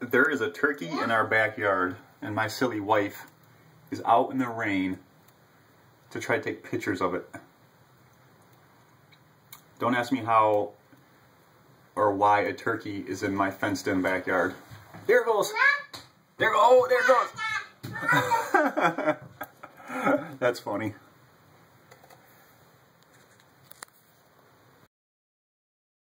There is a turkey in our backyard, and my silly wife is out in the rain to try to take pictures of it. Don't ask me how or why a turkey is in my fenced-in backyard. There it goes. There it goes. That's funny.